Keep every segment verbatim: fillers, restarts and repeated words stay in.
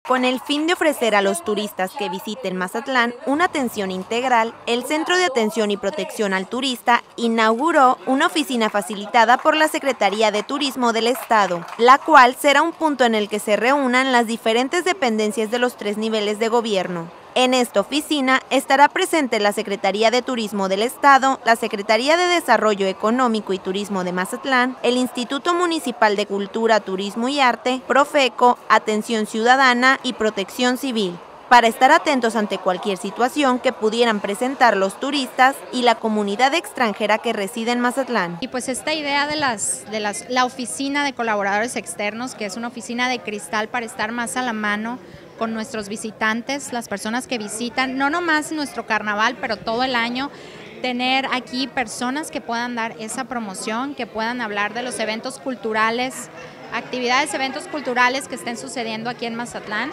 Con el fin de ofrecer a los turistas que visiten Mazatlán una atención integral, el Centro de Atención y Protección al Turista inauguró una oficina facilitada por la Secretaría de Turismo del Estado, la cual será un punto en el que se reúnan las diferentes dependencias de los tres niveles de gobierno. En esta oficina estará presente la Secretaría de Turismo del Estado, la Secretaría de Desarrollo Económico y Turismo de Mazatlán, el Instituto Municipal de Cultura, Turismo y Arte, Profeco, Atención Ciudadana y Protección Civil, para estar atentos ante cualquier situación que pudieran presentar los turistas y la comunidad extranjera que reside en Mazatlán. Y pues esta idea de, las, de las, la oficina de colaboradores externos, que es una oficina de cristal para estar más a la mano con nuestros visitantes, las personas que visitan, no nomás nuestro carnaval, pero todo el año, tener aquí personas que puedan dar esa promoción, que puedan hablar de los eventos culturales, actividades, eventos culturales que estén sucediendo aquí en Mazatlán.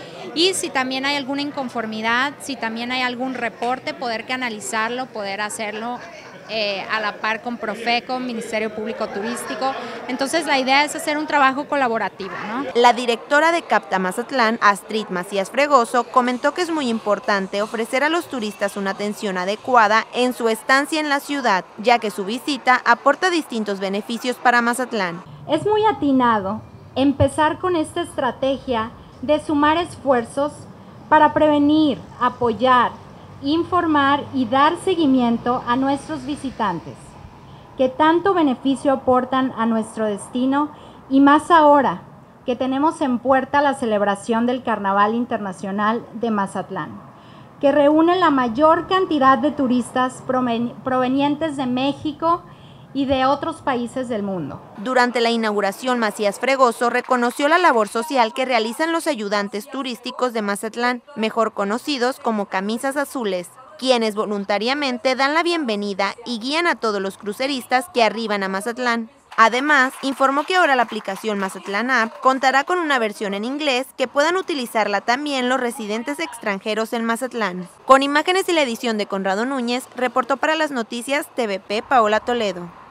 Y si también hay alguna inconformidad, si también hay algún reporte, poder canalizarlo, poder hacerlo eh, a la par con Profeco, Ministerio Público Turístico. Entonces la idea es hacer un trabajo colaborativo, ¿no? La directora de CAPTA Mazatlán, Astrid Macías Fregoso, comentó que es muy importante ofrecer a los turistas una atención adecuada en su estancia en la ciudad, ya que su visita aporta distintos beneficios para Mazatlán. Es muy atinado empezar con esta estrategia de sumar esfuerzos para prevenir, apoyar, informar y dar seguimiento a nuestros visitantes, que tanto beneficio aportan a nuestro destino, y más ahora que tenemos en puerta la celebración del Carnaval Internacional de Mazatlán, que reúne la mayor cantidad de turistas provenientes de México y de otros países del mundo. Durante la inauguración, Macías Fregoso reconoció la labor social que realizan los ayudantes turísticos de Mazatlán, mejor conocidos como Camisas Azules, quienes voluntariamente dan la bienvenida y guían a todos los cruceristas que arriban a Mazatlán. Además, informó que ahora la aplicación Mazatlán App contará con una versión en inglés que puedan utilizarla también los residentes extranjeros en Mazatlán. Con imágenes y la edición de Conrado Núñez, reportó para las noticias T V P Paola Toledo.